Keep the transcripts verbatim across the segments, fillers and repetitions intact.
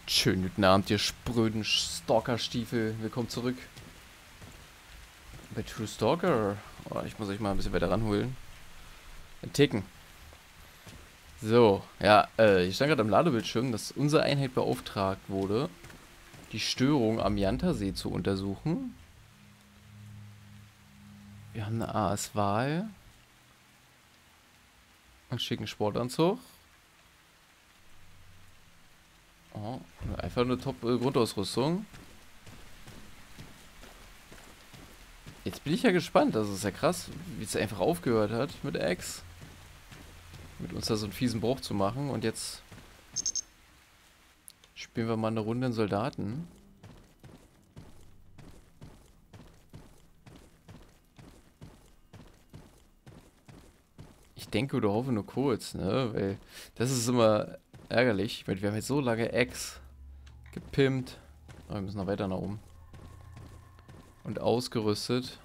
Schönen guten Abend, ihr spröden Stalker-Stiefel. Willkommen zurück bei True Stalker. Oh, ich muss euch mal ein bisschen weiter ranholen. Ein Ticken. So, ja, äh, ich stand gerade am Ladebildschirm, dass unsere Einheit beauftragt wurde, die Störung am Yantasee zu untersuchen. Wir haben eine A S-Wahl. Einen schicken Sportanzug. Oh, einfach eine Top-Grundausrüstung. Jetzt bin ich ja gespannt. Das ist ja krass, wie es einfach aufgehört hat mit X. Mit uns da so einen fiesen Bruch zu machen. Und jetzt spielen wir mal eine Runde in Soldaten. Ich denke oder hoffe nur kurz, ne? Weil das ist immer ärgerlich. Weil wir haben jetzt so lange X gepimpt. Aber wir müssen noch weiter nach oben. Und ausgerüstet.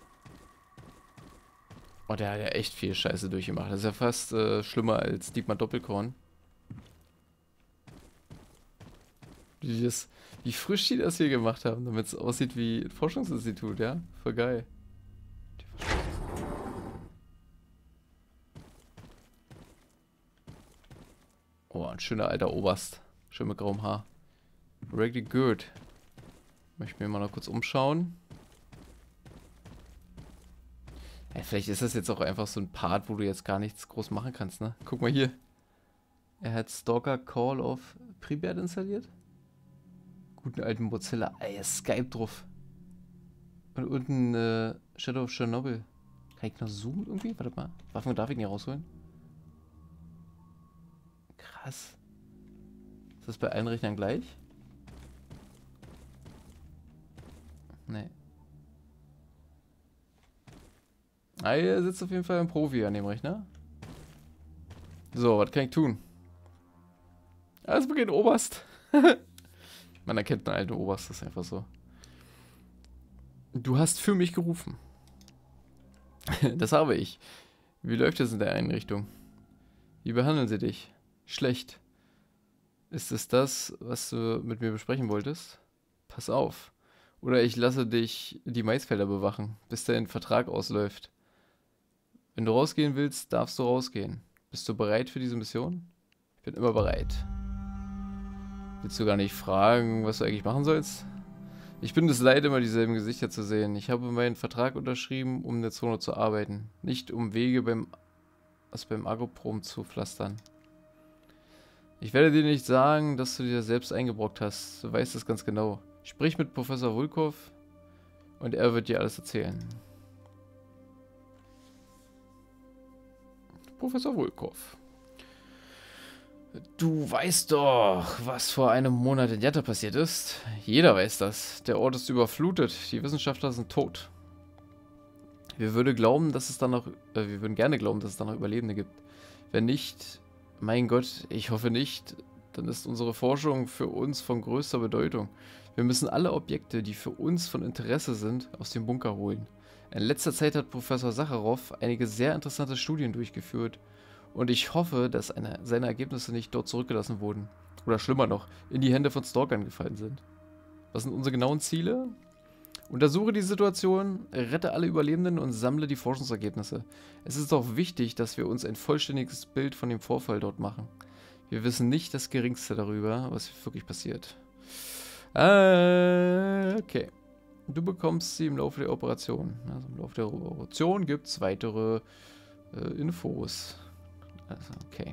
Oh, der hat ja echt viel Scheiße durchgemacht. Das ist ja fast äh, schlimmer als Dietmar Doppelkorn. Wie, das, wie frisch die das hier gemacht haben, damit es aussieht wie ein Forschungsinstitut, ja? Voll geil. Oh, ein schöner alter Oberst. Schön mit grauem Haar. Really good. Möchte mir mal noch kurz umschauen. Ja, vielleicht ist das jetzt auch einfach so ein Part, wo du jetzt gar nichts groß machen kannst, ne? Guck mal hier. Er hat Stalker Call of Pripyat installiert. Guten alten Mozilla. Ah, ja, Skype drauf. Und unten äh, Shadow of Chernobyl. Kann ich noch zoomen irgendwie? Warte mal. Waffen darf ich nicht rausholen. Krass. Ist das bei allen Rechnern gleich? Nee. Ah, hier sitzt auf jeden Fall ein Profi an dem Rechner. So, was kann ich tun? Alles beginnt Oberst. Man erkennt einen alten Oberst, das ist einfach so. Du hast für mich gerufen. Das habe ich. Wie läuft es in der Einrichtung? Wie behandeln sie dich? Schlecht. Ist es das, was du mit mir besprechen wolltest? Pass auf. Oder ich lasse dich die Maisfelder bewachen, bis dein Vertrag ausläuft. Wenn du rausgehen willst, darfst du rausgehen. Bist du bereit für diese Mission? Ich bin immer bereit. Willst du gar nicht fragen, was du eigentlich machen sollst? Ich bin es leid, immer dieselben Gesichter zu sehen. Ich habe meinen Vertrag unterschrieben, um in der Zone zu arbeiten. Nicht um Wege beim, was beim Agroprom zu pflastern. Ich werde dir nicht sagen, dass du dir selbst eingebrockt hast. Du weißt es ganz genau. Sprich mit Professor Volkov und er wird dir alles erzählen. Professor Volkov. Du weißt doch, was vor einem Monat in Yatta passiert ist. Jeder weiß das. Der Ort ist überflutet. Die Wissenschaftler sind tot. Wir würden glauben, dass es dann noch, äh, wir würden gerne glauben, dass es dann noch Überlebende gibt. Wenn nicht, mein Gott, ich hoffe nicht, dann ist unsere Forschung für uns von größter Bedeutung. Wir müssen alle Objekte, die für uns von Interesse sind, aus dem Bunker holen. In letzter Zeit hat Professor Sacharow einige sehr interessante Studien durchgeführt. Und ich hoffe, dass eine, seine Ergebnisse nicht dort zurückgelassen wurden. Oder schlimmer noch, in die Hände von Stalkern gefallen sind. Was sind unsere genauen Ziele? Untersuche die Situation, rette alle Überlebenden und sammle die Forschungsergebnisse. Es ist auch wichtig, dass wir uns ein vollständiges Bild von dem Vorfall dort machen. Wir wissen nicht das Geringste darüber, was wirklich passiert. Äh, okay. Du bekommst sie im Laufe der Operation. Also im Laufe der Operation gibt es weitere äh, Infos. Also, okay.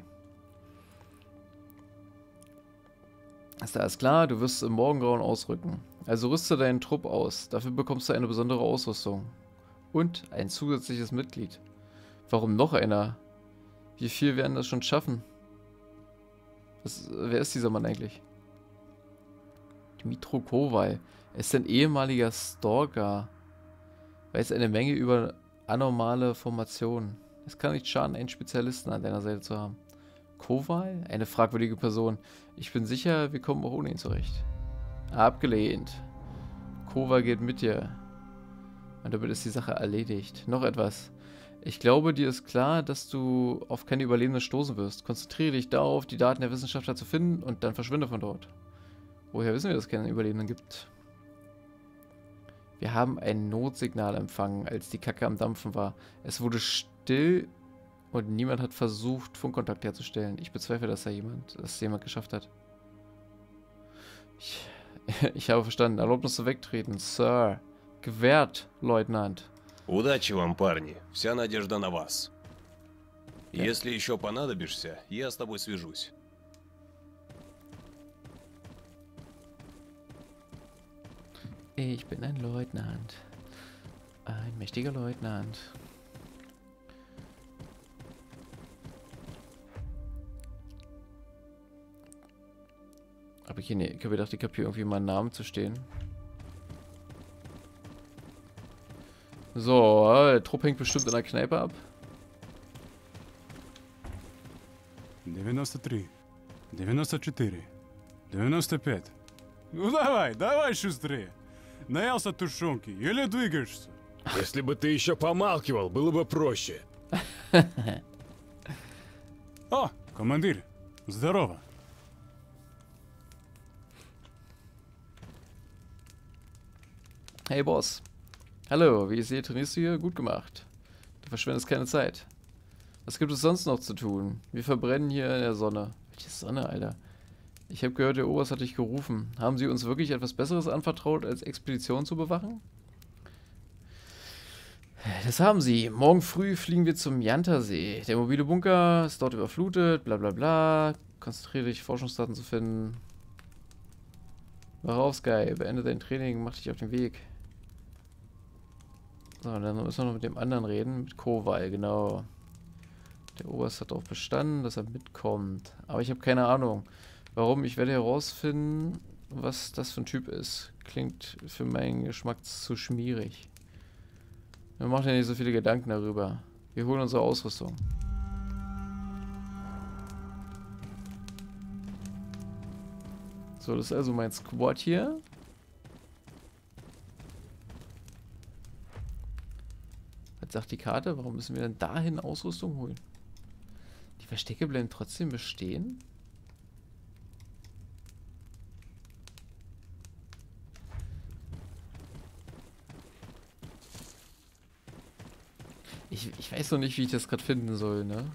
Ist alles klar, du wirst im Morgengrauen ausrücken. Also rüste deinen Trupp aus. Dafür bekommst du eine besondere Ausrüstung. Und ein zusätzliches Mitglied. Warum noch einer? Wie viel werden das schon schaffen? Was, wer ist dieser Mann eigentlich? Dmitro Kowal. Er ist ein ehemaliger Stalker. Weiß eine Menge über anormale Formationen. Es kann nicht schaden, einen Spezialisten an deiner Seite zu haben. Kowal? Eine fragwürdige Person. Ich bin sicher, wir kommen auch ohne ihn zurecht. Abgelehnt. Kowal geht mit dir. Und damit ist die Sache erledigt. Noch etwas. Ich glaube, dir ist klar, dass du auf keine Überlebenden stoßen wirst. Konzentriere dich darauf, die Daten der Wissenschaftler zu finden und dann verschwinde von dort. Woher wissen wir, dass es keine Überlebenden gibt? Wir haben ein Notsignal empfangen, als die Kacke am Dampfen war. Es wurde still und niemand hat versucht, Funkkontakt herzustellen. Ich bezweifle, dass da jemand, dass jemand geschafft hat. Ich, ich habe verstanden. Erlaubnis zu wegtreten, Sir. Gewährt, Leutnant. Удачи вам, парни. Вся надежда на вас. Если еще понадобишься, я с тобой свяжусь. Ich bin ein Leutnant. Ein mächtiger Leutnant. Aber ich, nee, ich habe gedacht, ich habe hier irgendwie meinen Namen zu stehen. So, der Trupp hängt bestimmt in der Kneipe ab. девяносто три, девяносто четыре, девяносто пять. Ну давай, давай шустрее. Наелся тушенки, еле двигаешься. Если бы ты еще помалкивал, было бы проще. О, командир, здорово. Hey Boss. Hallo, wie ich sehe, trainierst du hier? Gut gemacht. Du verschwendest keine Zeit. Was gibt es sonst noch zu tun? Wir verbrennen hier in der Sonne. Welche Sonne, Alter? Ich habe gehört, der Oberst hat dich gerufen. Haben sie uns wirklich etwas Besseres anvertraut, als Expedition zu bewachen? Das haben sie. Morgen früh fliegen wir zum Yantasee. Der mobile Bunker ist dort überflutet, bla bla bla. Konzentriere dich, Forschungsdaten zu finden. Mach auf, Sky. Beende dein Training, mach dich auf den Weg. So, dann müssen wir noch mit dem anderen reden. Mit Kowal, genau. Der Oberst hat darauf bestanden, dass er mitkommt. Aber ich habe keine Ahnung. Warum? Ich werde herausfinden, was das für ein Typ ist. Klingt für meinen Geschmack zu schmierig. Wir machen ja nicht so viele Gedanken darüber. Wir holen unsere Ausrüstung. So, das ist also mein Squad hier. Was sagt die Karte? Warum müssen wir denn dahin Ausrüstung holen? Die Verstecke bleiben trotzdem bestehen? Ich, ich weiß noch nicht, wie ich das gerade finden soll, ne?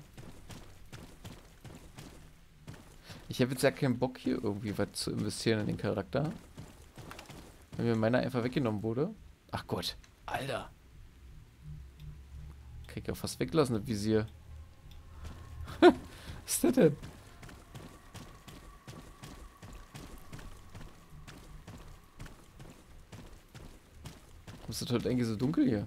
Ich habe jetzt ja keinen Bock hier irgendwie was zu investieren in den Charakter. Wenn mir meiner einfach weggenommen wurde. Ach Gott, Alter. Krieg ja fast weglassen, das Visier. Was ist das denn? Warum ist das heute eigentlich so dunkel hier?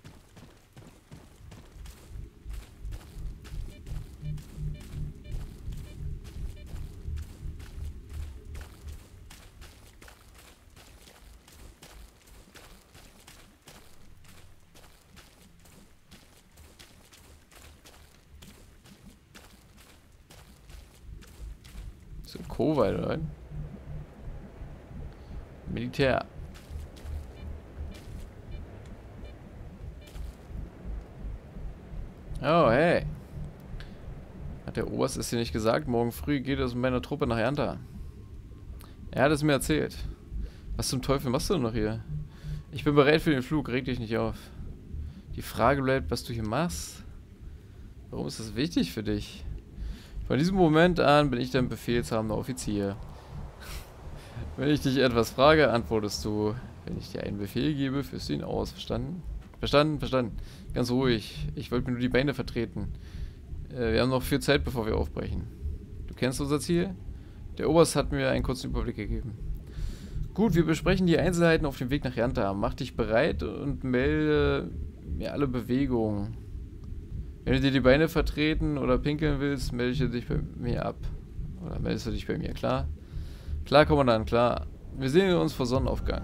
So, Kowal, oder? Militär. Oh, hey. Hat der Oberst es dir nicht gesagt? Morgen früh geht es mit meiner Truppe nach Yanta. Er hat es mir erzählt. Was zum Teufel machst du denn noch hier? Ich bin bereit für den Flug, reg dich nicht auf. Die Frage bleibt, was du hier machst. Warum ist das wichtig für dich? Von diesem Moment an bin ich dein befehlshabender Offizier. Wenn ich dich etwas frage, antwortest du. Wenn ich dir einen Befehl gebe, führst du ihn aus. Verstanden? Verstanden, verstanden. Ganz ruhig. Ich wollte mir nur die Beine vertreten. Äh, wir haben noch viel Zeit, bevor wir aufbrechen. Du kennst unser Ziel? Der Oberst hat mir einen kurzen Überblick gegeben. Gut, wir besprechen die Einzelheiten auf dem Weg nach Yanta. Mach dich bereit und melde mir alle Bewegungen. Wenn du dir die Beine vertreten oder pinkeln willst, melde dich bei mir ab. Oder meldest du dich bei mir, klar? Klar, Kommandant, klar. Wir sehen uns vor Sonnenaufgang.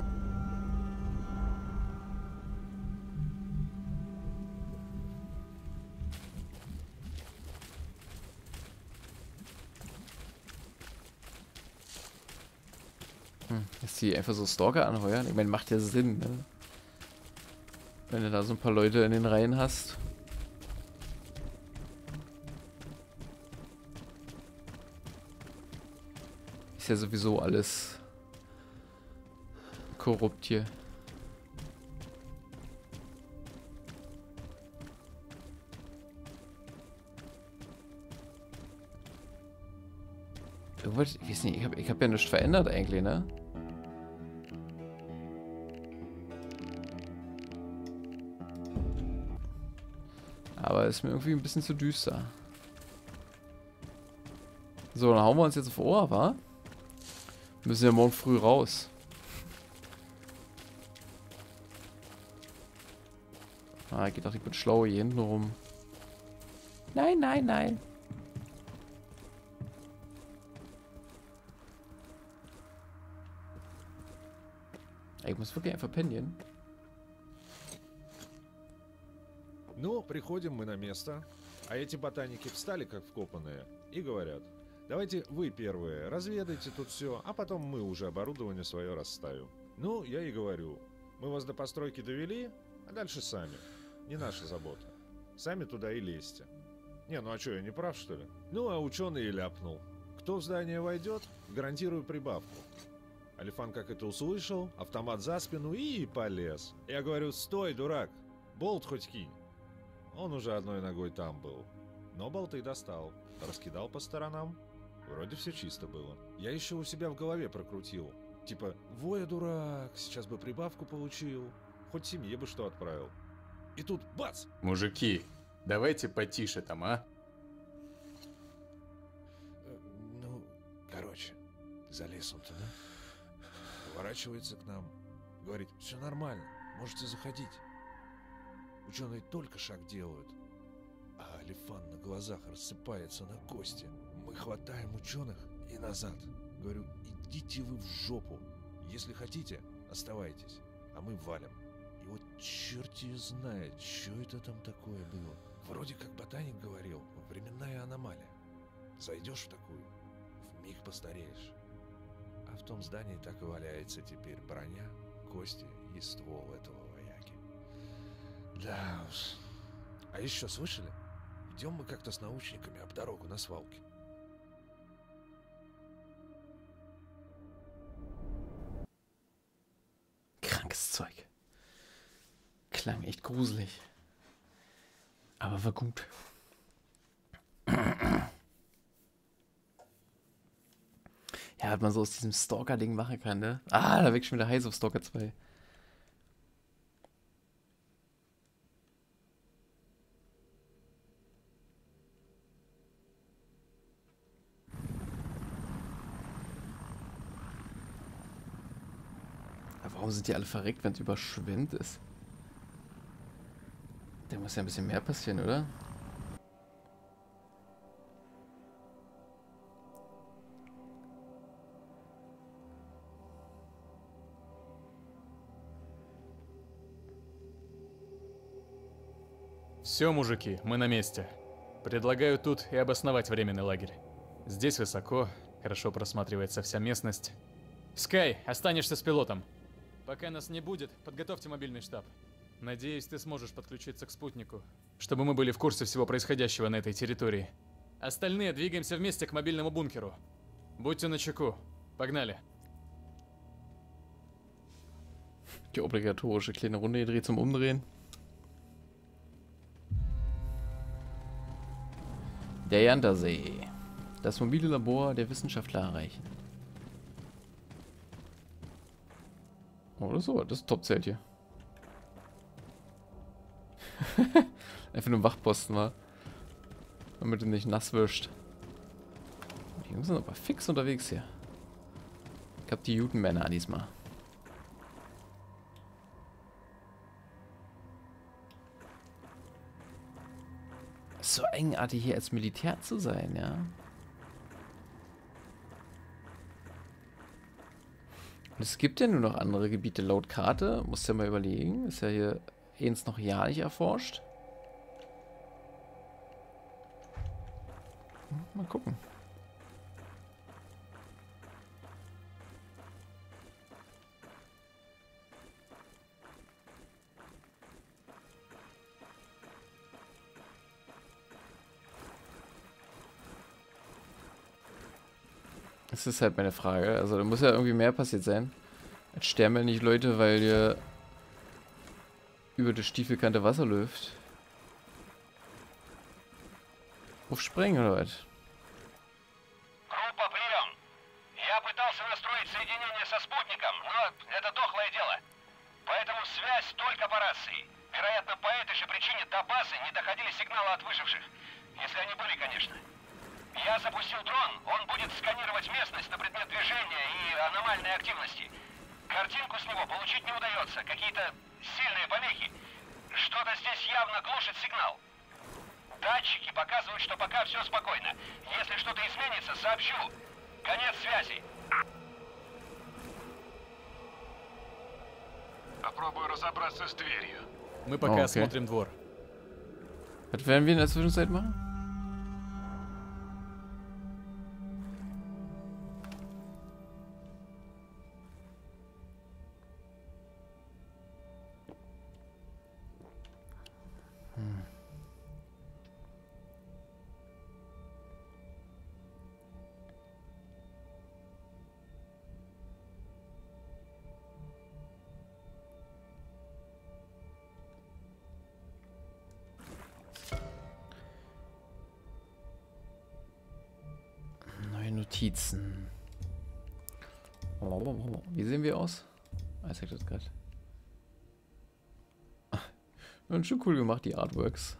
Hm, dass die einfach so Stalker anheuern? Ich meine, macht ja Sinn, ne? Wenn du da so ein paar Leute in den Reihen hast. Ist ja sowieso alles korrupt hier. Irgendwas, ich weiß nicht, ich habe ich hab ja nichts verändert eigentlich, ne? Aber ist mir irgendwie ein bisschen zu düster. So, dann hauen wir uns jetzt auf Ohr, wa? Müssen ja morgen früh raus. Ah, geht doch nicht gut schlau hier hinten rum. Nein, nein, nein. Ich muss wirklich einfach pennen. Ну, приходим мы на место, а эти ботаники встали как вкопанные и говорят: давайте вы первые разведайте тут все, а потом мы уже оборудование свое расставим. Ну, я и говорю, мы вас до постройки довели, а дальше сами. Не наша забота. Сами туда и лезьте. Не, ну а что, я не прав, что ли? Ну, а ученый и ляпнул: кто в здание войдет, гарантирую прибавку. Алифан как это услышал, автомат за спину и полез. Я говорю: стой, дурак, болт хоть кинь. Он уже одной ногой там был. Но болты достал, раскидал по сторонам. Вроде все чисто было. Я еще у себя в голове прокрутил. Типа, Воя дурак, сейчас бы прибавку получил. Хоть семье бы что отправил. И тут бац! Мужики, давайте потише там, а? Э, Ну, короче, залез он туда. Поворачивается к нам. Говорит: все нормально, можете заходить. Ученые только шаг делают, а Алифан на глазах рассыпается на кости. Мы хватаем ученых и назад. Говорю: идите вы в жопу. Если хотите, оставайтесь, а мы валим. И вот черти знает, что это там такое было. Вроде как ботаник говорил, временная аномалия. Зайдешь в такую, вмиг постареешь. А в том здании так и валяется теперь броня, кости и ствол этого вояки. Да уж. А еще слышали? Идем мы как-то с научниками об дорогу на свалке. Krankes Zeug. Klang echt gruselig. Aber war gut. Ja, hat man so aus diesem Stalker-Ding machen kann, ne? Ah, da weg schon wieder heiß auf Stalker zwei. Aber warum sind die alle verreckt, wenn es überschwemmt ist? Da muss ja ein bisschen mehr passieren, oder? Все, мужики, мы на месте. Предлагаю тут и обосновать временный лагерь. Здесь высоко, хорошо просматривается вся местность. Скай, останешься с пилотом. Пока нас не будет, подготовьте мобильный штаб. Надеюсь, ты сможешь подключиться к спутнику, чтобы мы были в курсе всего происходящего на этой территории. Остальные двигаемся вместе к мобильному бункеру. Будьте начеку. Погнали. Die obligatorische kleine Runde gedreht zum Umdrehen. Der Jandersee. Das mobile Labor der Wissenschaftler erreichen. Oder so, das ist Top-Zelt hier. Einfach nur ein Wachposten war. Damit du nicht nass wirst. Die Jungs sind aber fix unterwegs hier. Ich hab die Jutenmänner diesmal. Ist so eigenartig hier als Militär zu sein, ja. Und es gibt ja nur noch andere Gebiete laut Karte. Musst ja mal überlegen. Ist ja hier eins noch ja nicht erforscht. Mal gucken. Das ist halt meine Frage. Also da muss ja irgendwie mehr passiert sein. Jetzt sterben ja nicht Leute, weil ihr über das Stiefelkante Wasser läuft. Aufspringen oder was? Группа, прием! Я пытался настроить соединение со спутником, но это дохлое дело. Поэтому связь только по рации. Вероятно, по этой же причине до базы не доходили сигналы от выживших. Если они были, конечно. Я запустил дрон, он будет сканировать местность на предмет движения и аномальной активности. Картинку с него получить не удается, какие-то сильные помехи. Что-то здесь явно глушит сигнал. Датчики показывают, что пока все спокойно. Если что-то изменится, сообщу. Конец связи. Попробую разобраться с дверью. Мы пока Oh, okay. осмотрим двор. Was werden wir in der Zwischenzeit machen? Hm. Neue Notizen. Wie sehen wir aus? Ah, ich sag das gerade. Und schon cool gemacht, die Artworks.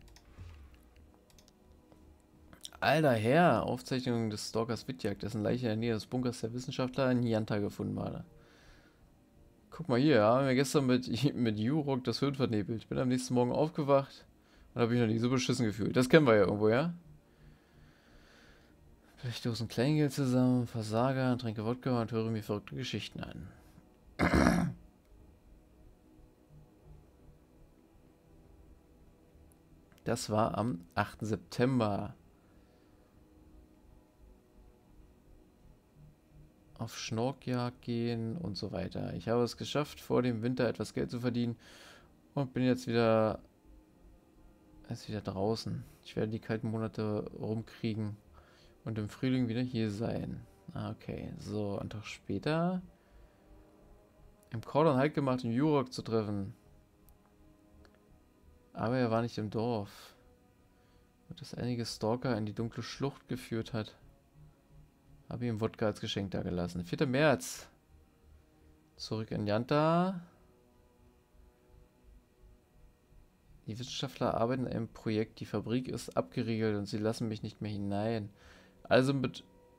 Alter Herr, Aufzeichnung des Stalkers Vidjak, dessen Leiche in der Nähe des Bunkers der Wissenschaftler in Yanta gefunden wurde. Guck mal hier, haben wir gestern mit, mit Jurok das Hirn vernebelt. Ich bin am nächsten Morgen aufgewacht und habe mich noch nie so beschissen gefühlt. Das kennen wir ja irgendwo, ja? Vielleicht Dosen Kleingeld zusammen, Versager, trinke Wodka und höre mir verrückte Geschichten an. Das war am achten September. Auf Schnorkjagd gehen und so weiter. Ich habe es geschafft, vor dem Winter etwas Geld zu verdienen und bin jetzt wieder, jetzt wieder draußen. Ich werde die kalten Monate rumkriegen und im Frühling wieder hier sein. Okay, so, einen Tag später im Cordon Halt gemacht, um Jurok zu treffen. Aber er war nicht im Dorf. Und das einige Stalker in die dunkle Schlucht geführt hat. Habe ihm Wodka als Geschenk dagelassen. vierter März. Zurück in Yanta. Die Wissenschaftler arbeiten an einem Projekt. Die Fabrik ist abgeriegelt und sie lassen mich nicht mehr hinein. Also mit...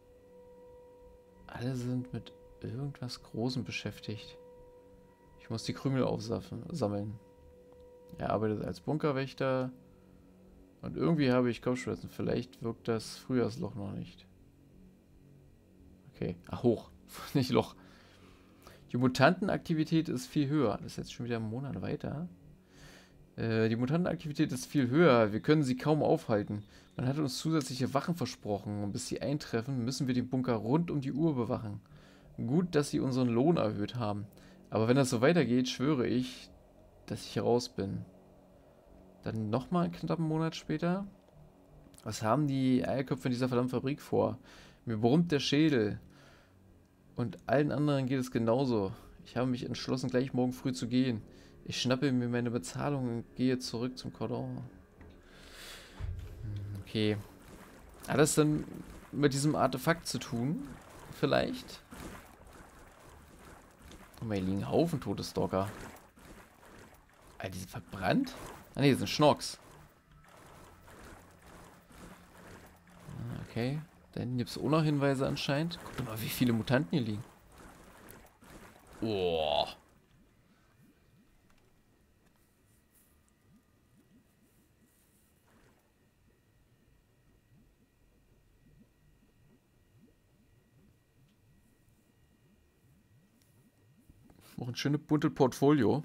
Alle sind mit irgendwas Großem beschäftigt. Ich muss die Krümel aufsammeln. Er arbeitet als Bunkerwächter. Und irgendwie habe ich Kopfschmerzen. Vielleicht wirkt das Frühjahrsloch noch nicht. Okay. Ach, hoch. Nicht Loch. Die Mutantenaktivität ist viel höher. Das ist jetzt schon wieder einen Monat weiter. Äh, die Mutantenaktivität ist viel höher. Wir können sie kaum aufhalten. Man hat uns zusätzliche Wachen versprochen. Und bis sie eintreffen, müssen wir den Bunker rund um die Uhr bewachen. Gut, dass sie unseren Lohn erhöht haben. Aber wenn das so weitergeht, schwöre ich, dass ich hier raus bin. Dann nochmal einen knappen Monat später. Was haben die Eierköpfe in dieser verdammten Fabrik vor? Mir brummt der Schädel. Und allen anderen geht es genauso. Ich habe mich entschlossen, gleich morgen früh zu gehen. Ich schnappe mir meine Bezahlung und gehe zurück zum Cordon. Okay. Hat das dann mit diesem Artefakt zu tun? Vielleicht? Guck mal, hier liegen Haufen tote Stalker. Alter, die sind verbrannt? Ah ne, das sind Schnorks. Okay. Da hinten gibt es auch noch Hinweise anscheinend. Guck doch mal, wie viele Mutanten hier liegen. Oh. Noch ein schönes buntes Portfolio.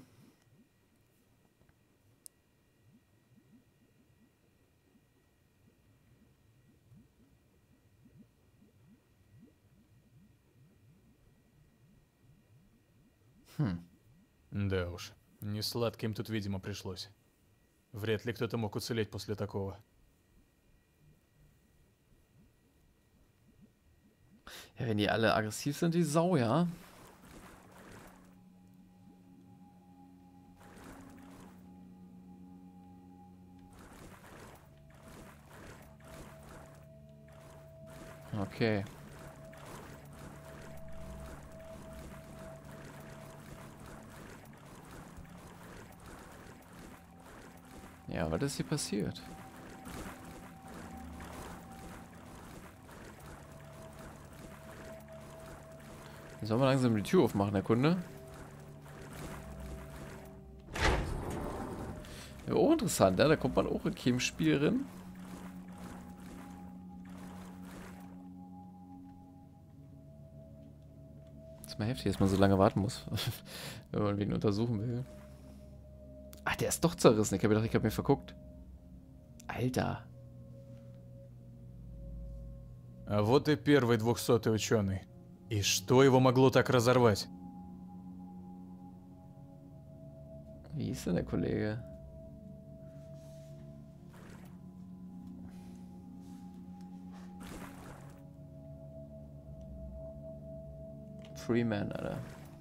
Хм. Да уж, не сладким тут, видимо, пришлось. Вряд ли кто-то мог уцелеть после такого. Ja, wenn die alle aggressiv sind, die Sau, ja. Okay. Ja, was ist hier passiert? Sollen wir langsam die Tür aufmachen, der Kunde? Ja, auch interessant, ja? Da kommt man auch in keinem Spiel rein. Das ist mal heftig, dass man so lange warten muss, wenn man wen untersuchen will. Ach, der ist doch zerrissen. Ich habe gedacht, ich habe mir verguckt. Alter. А вот и первый двухсотый ученый. И что его могло так разорвать? Wie ist denn der Kollege? Freeman, Alter.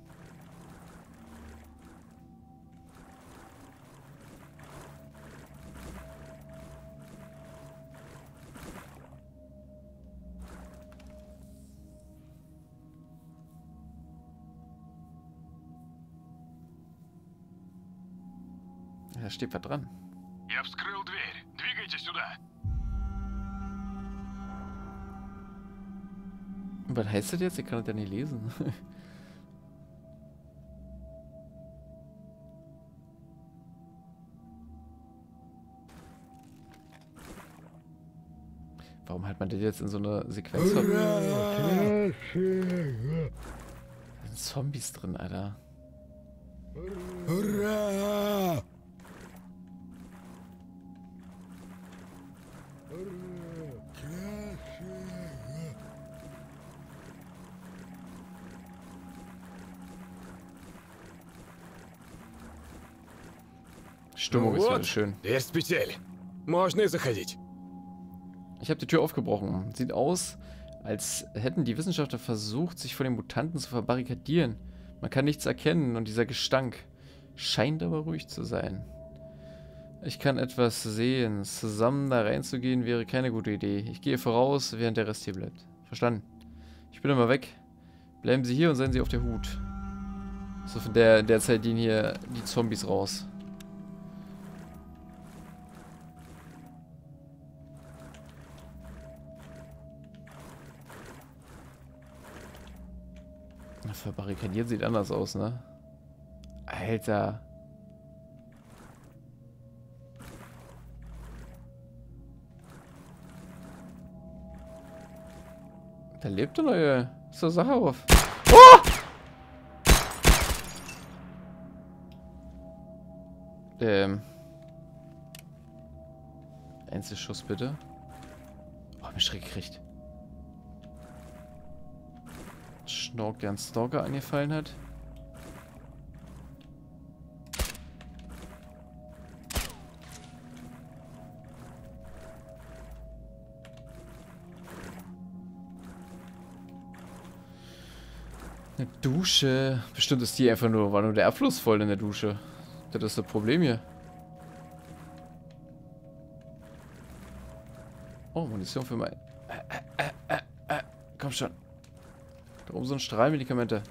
Da steht was dran. Я вскрыл дверь. Двигайте сюда. Was heißt das jetzt? Ich kann das ja nicht lesen. Warum hat man das jetzt in so einer Sequenz? Da sind Zombies drin, Alter. Hurra! Stimmung ist wieder schön. Дверь с петель. Можно и заходить. Ich habe die Tür aufgebrochen. Sieht aus, als hätten die Wissenschaftler versucht, sich vor den Mutanten zu verbarrikadieren. Man kann nichts erkennen und dieser Gestank scheint aber ruhig zu sein. Ich kann etwas sehen. Zusammen da reinzugehen wäre keine gute Idee. Ich gehe voraus, während der Rest hier bleibt. Verstanden? Ich bin immer weg. Bleiben Sie hier und seien Sie auf der Hut. So, von der, der Zeit gehen hier die Zombies raus. Verbarrikadiert sieht anders aus, ne? Alter. Da lebt der neue Sasarow. Oh! Ähm. Einzelschuss bitte. Oh, mich schräg gekriegt. Schnork, der einen Stalker angefallen hat. Eine Dusche. Bestimmt ist die einfach nur, war nur der Abfluss voll in der Dusche. Das ist das Problem hier. Oh, Munition für mein... Äh, äh, äh, äh, komm schon. Da oben so ein Strahlmedikamente.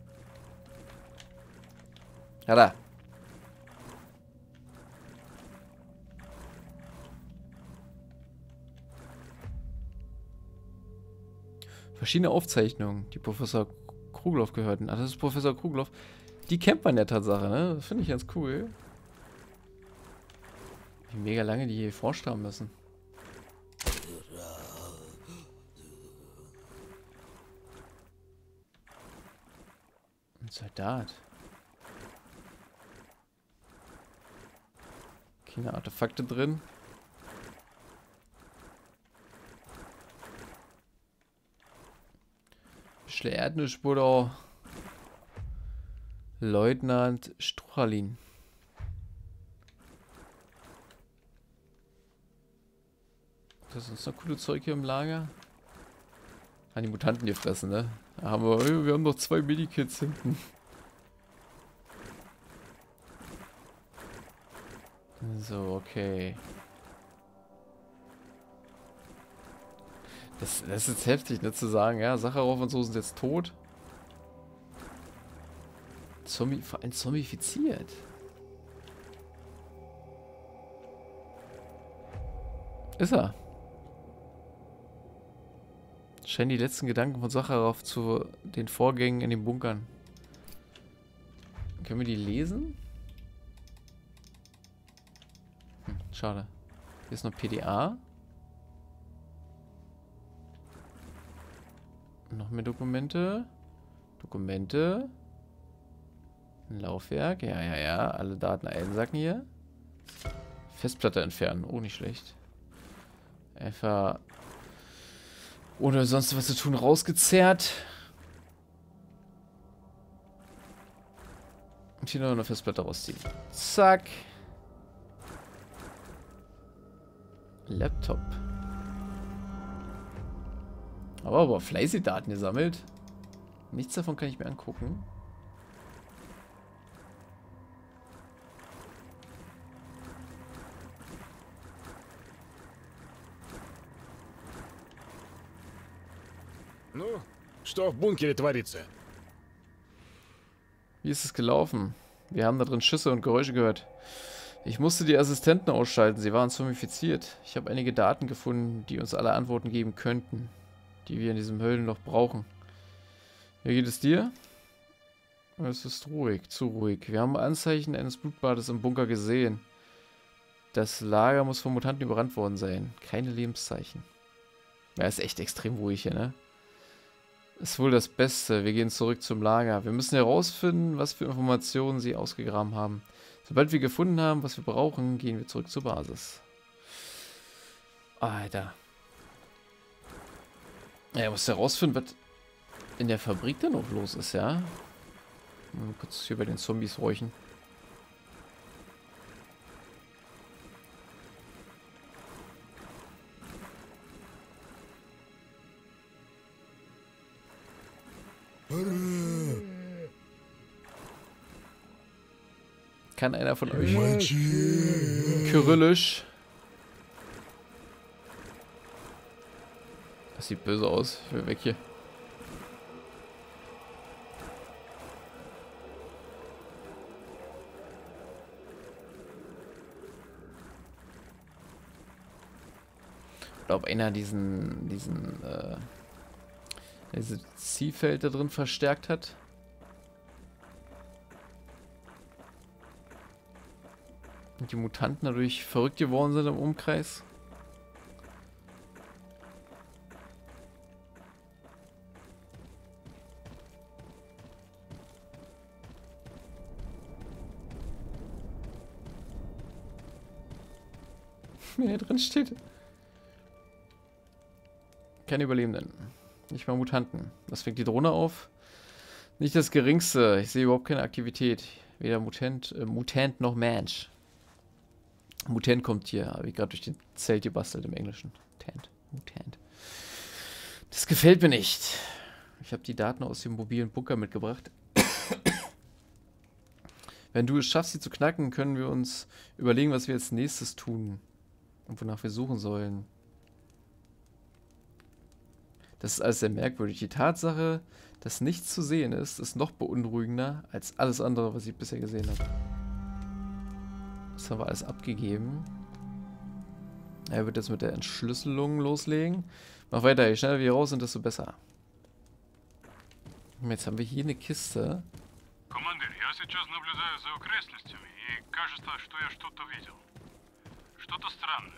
Ja, da. Verschiedene Aufzeichnungen, die Professor Krugloff gehörten. Ah, das ist Professor Krugloff. Die kennt man ja Tatsache, ne? Das finde ich ganz cool. Wie mega lange die hier geforscht haben müssen. Ein Soldat. Keine Artefakte drin. Erdnisch Bruder Leutnant Struchalin. Das ist noch coole Zeug hier im Lager. An die Mutanten gefressen, ne? Da haben wir, wir haben noch zwei Medikits hinten. So, okay. Das, das ist jetzt heftig, ne, zu sagen, ja, Sacharow und so sind jetzt tot. Zombie, vor allem zombifiziert. Ist er. Scheinen die letzten Gedanken von Sacharow zu den Vorgängen in den Bunkern. Können wir die lesen? Hm, schade. Hier ist noch P D A. Noch mehr Dokumente. Dokumente. Ein Laufwerk. Ja, ja, ja. Alle Daten einsacken hier. Festplatte entfernen. Oh, nicht schlecht. Einfach ohne sonst was zu tun rausgezerrt. Und hier noch eine Festplatte rausziehen. Zack. Laptop. Aber aber fleißig Daten gesammelt. Nichts davon kann ich mir angucken. Ну, что в бункере творится? Wie ist es gelaufen? Wir haben da drin Schüsse und Geräusche gehört. Ich musste die Assistenten ausschalten, sie waren zombifiziert. Ich habe einige Daten gefunden, die uns alle Antworten geben könnten, die wir in diesem Höllenloch brauchen. Wie geht es dir? Es ist ruhig, zu ruhig. Wir haben Anzeichen eines Blutbades im Bunker gesehen. Das Lager muss von Mutanten überrannt worden sein. Keine Lebenszeichen. Ja, ist echt extrem ruhig hier, ne? Ist wohl das Beste. Wir gehen zurück zum Lager. Wir müssen herausfinden, was für Informationen sie ausgegraben haben. Sobald wir gefunden haben, was wir brauchen, gehen wir zurück zur Basis. Alter. Ja, er muss herausfinden, was in der Fabrik denn noch los ist, ja? Mal kurz hier bei den Zombies räuchen. Kann einer von euch Kyrillisch? Das sieht böse aus. Ich will weg hier. Oder ob einer diesen, diesen, äh, diese Zielfeld da drin verstärkt hat. Und die Mutanten dadurch verrückt geworden sind im Umkreis. Wenn hier drin steht. Keine Überlebenden. Nicht mal Mutanten. Das fängt die Drohne auf. Nicht das Geringste. Ich sehe überhaupt keine Aktivität. Weder Mutant, äh, Mutant noch Mensch. Mutant kommt hier. Habe ich gerade durch den Zelt gebastelt im Englischen. Mutant. Mutant. Das gefällt mir nicht. Ich habe die Daten aus dem mobilen Bunker mitgebracht. Wenn du es schaffst, sie zu knacken, können wir uns überlegen, was wir als nächstes tun. Und wonach wir suchen sollen. Das ist alles sehr merkwürdig. Die Tatsache, dass nichts zu sehen ist, ist noch beunruhigender als alles andere, was ich bisher gesehen habe. Das haben wir alles abgegeben. Er wird jetzt mit der Entschlüsselung loslegen. Mach weiter, je schneller wir raus sind, desto besser. Und jetzt haben wir hier eine Kiste. Командир, я сейчас наблюдаю за окрестностями, и кажется, что я что-то видел. Что-то странное.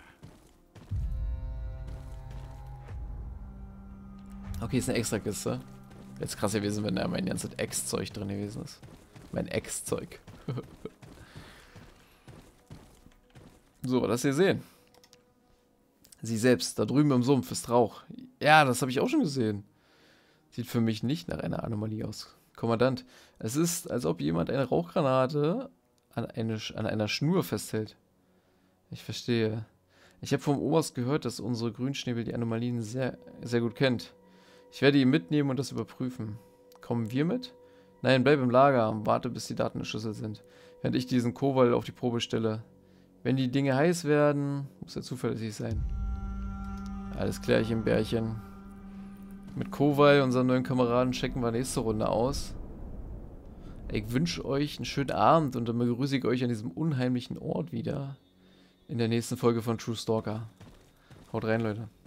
Okay, ist eine extra Kiste. Jetzt krass gewesen, wenn da mein ganzes Ex-Zeug drin gewesen ist. Mein Ex-Zeug. So, das ihr sehen. Sie selbst, da drüben im Sumpf ist Rauch. Ja, das habe ich auch schon gesehen. Sieht für mich nicht nach einer Anomalie aus. Kommandant, es ist, als ob jemand eine Rauchgranate an, eine, an einer Schnur festhält. Ich verstehe. Ich habe vom Oberst gehört, dass unsere Grünschnäbel die Anomalien sehr, sehr gut kennt. Ich werde ihn mitnehmen und das überprüfen. Kommen wir mit? Nein, bleib im Lager und warte, bis die Daten entschlüsselt sind. Während ich diesen Kowal auf die Probe stelle. Wenn die Dinge heiß werden, muss er zuverlässig sein. Alles klärchen, Bärchen. Mit Kowal, unserem neuen Kameraden, checken wir nächste Runde aus. Ich wünsche euch einen schönen Abend und dann begrüße ich euch an diesem unheimlichen Ort wieder in der nächsten Folge von True Stalker. Haut rein, Leute.